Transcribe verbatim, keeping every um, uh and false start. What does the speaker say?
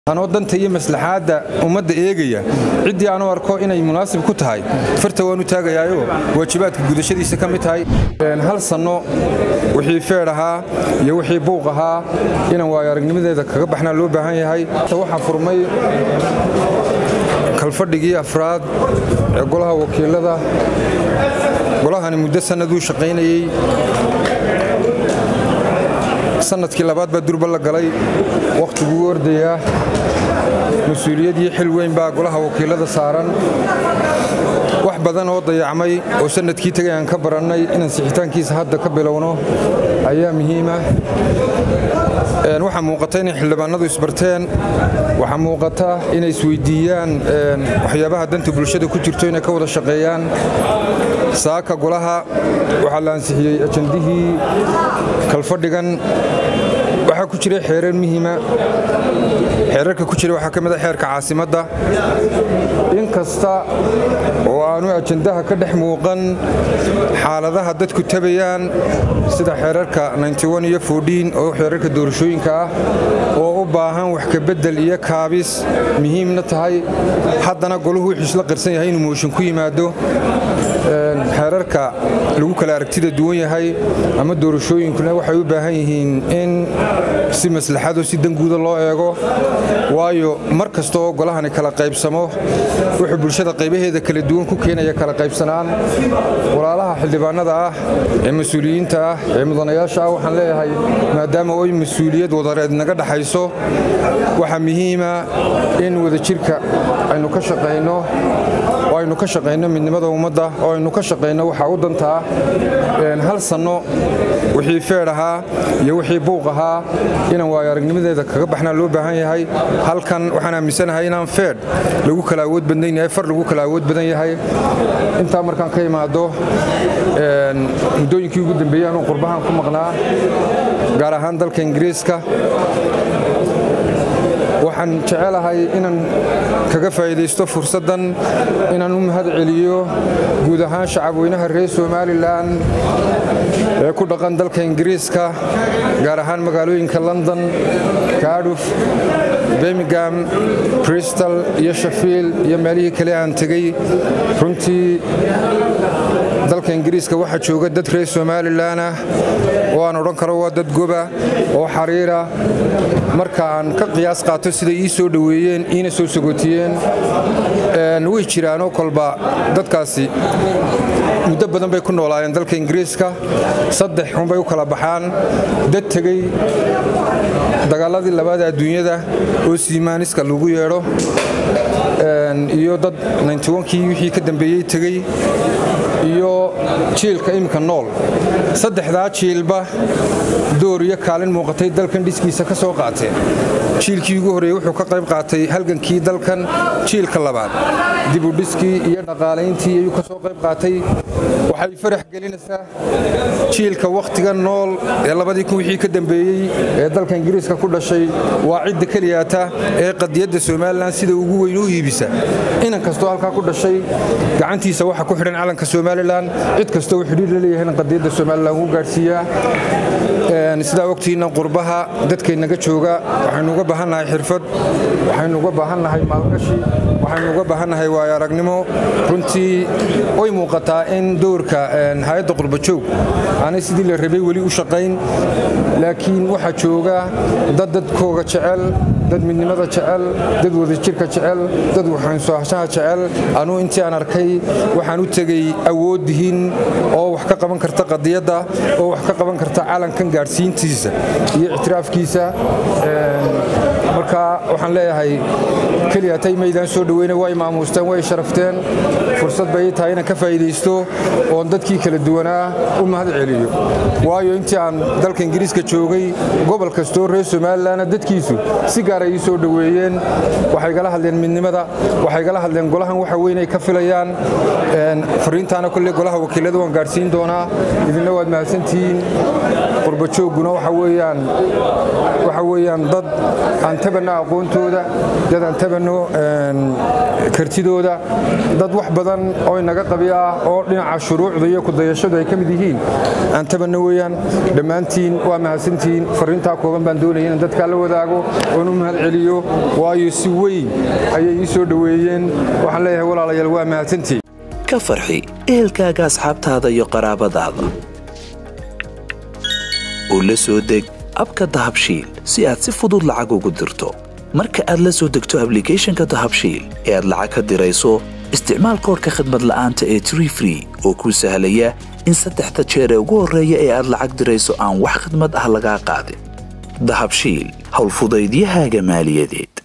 أنا ودنت هي مصلحة ومد إيجية عدي أنا أركو إنه مناسب كتاعي فرتوا نتاجي أيوه واجبات جودة شدي سكمت هاي هل صنّو وحي فعلها يوحي بوقها إنه ويرجع مدة إذا كبحنا لو بهاي هاي توحى فرمي كالفرد جي أفراد يقولها وكيل هذا قولها أنا مدة سنة ذو شقيني سنة كلابات بدر بالله قلي وقت جور ديا مسؤولية دي حلوين باقولها وكيل هذا صارن واحد بدن وضع يعمي وسنة كي تجي عن كبرنا إن سحتان كيس هذا كبلونه أيام مهمة نوحى موقتين حلبان نضو سبرتين وحى موقتها إن السويديان وحيابها دنت بلشة كتيرتين كوضع شقيان ساكا قولها وحلان سحي أجنده كالفردقان waxaa ku jiray xeerar muhiima xeerarka ku jiray waxa kamid ah xeerka caasimadda in kasta oo aanu ajandaha ka dhex muuqan xaaladaha dadku tabayaan sida xeerarka ninety-one iyo fourteen oo xeerarka doorashooyinka ah oo u baahan wax ka bedel iyo kaabis muhiimna tahay haddana goluhu wixii isla qarsan yahay inuu mooshin ku yimaado xeerarka lagu kala aragtida duwan yahay ama doorashooyinkuna waxay u baahan yihiin in si maslaxado si danguuda loo eego waayo mar kasta oo golahani kala qaybsamo wuxuu bulshada qaybaheeda kala duwan ku keenaya kala qaybsanaan walaalaha xildhibaanada ah ee mas'uuliyiinta ah ee mudanayaasha ah waxaan leeyahay maadaama ay mas'uuliyad wadareed naga dhaxayso waxa muhiim ah in wada jirka aynu ka shaqeyno oo aynu ka shaqeyno midnimada ummadda oo aynu ka shaqeyno waxa u dantaa een hal sano wixii feeraha iyo wixii buuqaha inaan waay aragnimadeeda kaga baxnaa loo baahan yahay halkan waxaan aaminsanahay inaan feed lagu kala awood badan yahay far lagu kala awood badan yahay inta markaan ka imaado een mudooyinkii ugu dambeeyay aan qurbahan ku maqnaa gaar ahaan dalka Ingiriiska waxaan jecelahay inaan kaga faa'iideysto fursadan inaan u mahad celiyo guud ahaan shacabweynaha reer Somaliland ee ku dhaqan dalka Ingiriiska gaar ahaan magaalooyinka London, Cardiff, Birmingham, Bristol iyo Sheffield iyo meelihii kale aan tagay runtii dalka Ingiriiska waxa jooga dad reer Somaliland ah oo aan oran karo waa dad goba oo xariira marka aan ka qiyaas qaato sida ay soo dhaweeyeen ina soo sogotiyeen een way jiraan oo kolba dadkaasi muddo badan bay ku noolaayeen dalka Ingiriiska saddex xun bay u kala baxaan dad tagay dagaaladii labaad adduunyada oo siimaaniska lagu yeero een iyo dad ninety-one kii wixii ka dambeeyay tagay iyo jiilka imka nool saddexda jiilba door iyo kaalin muuqatay dalkan dhiskiisa ka soo qaatay jiilkii ugu horeeyay wuxuu ka qayb qaatay halgankii dalkan jiilka labaad dib u dhiskii iyo dhaqaaleyntii ayuu ka soo qayb qaatay waxay farax gelinaysaa jiilka waqtiga nool ee labadii kun wixii ka dambeeyay ee dalka Ingiriiska ku dhashay waa cid kaliyaata ee qadiyadda Soomaaliland sida ugu weyn u iibisa inan kasto halka ku dhashay gacantiisa waxa ku xiran calanka Soomaaliland cid kasto uu xiriir la leeyahay qadiyadda Soomaaliland uu gaarsiiya een sida waqtiina qurbaha dadkeena naga jooga waxaan uga baahanahay xirfad waxaan uga baahanahay maalgashi waxaan uga baahanahay waaya aragnimo runtii way muuqataa in doorka hay'adda qurba joog aanay sidii la rabay wali u shaqeyn laakiin waxa jooga dad dadkooga jecel dad midnimada jecel dad wada jirka jecel dad waxaan soo hashaa jecel anu intii aan arkay waxaan u tagay awoodihiin oo wax ka qaban karta qadiyadda oo wax ka qaban karta calankan gaarsiintiisa iyo ictiraafkiisa marka waxaan leeyahay kaliya tay meedan soo dhaweynay way maamuustaan way sharafteen fursad bay tahay inaan ka faa'iideysto oo dadkii kala duwanaa u mahad celiyo waayo intii aan dalka Ingiriiska joogay gobol kasto reer Somaliland dadkiisu si gaar ah soo dhaweeyeen waxay kala hadleen midnimada waxay kala hadleen golahan waxa weyn ay ka filayaan een fariintaana kulli golaha wakiilada waan gaarsiin doonaa idinna waad mahadsantihiin qurba jooguna waxa weeyaan waxa weeyaan dad aan tabana aqoontooda dad aan tabano kartidooda dad wax badan oo inaga qabiya oo dhinaca shuruucda iyo ku dayashadu ay kamid yihiin aan tabana weeyaan dhamaantiin waa mahadsantiin fariinta kooban baan doonayay in dadka la wadaago oo nu mahad celiyo waayo si weyn ayay ii soo dhaweeyeen waxaan leeyahay walaalayaal waa mahadsantiin ka farxi ehelkaaga asxaabtaada iyo qaraabadaada oo la soo deg abka dahabshiil si aad si fudud lacag ugu dirto marka aad la soo degto applicationka dahabshiil ee aad lacag ka dirayso isticmaal koodka khidmad la'aanta ee Tree Free oo kuu sahlaya in saddexda jeer ee ugu horreeya ee aad lacag dirayso aan wax khidmad ah laga qaadin dahabshiil hawl fudaydiyahaaga maaliyadeed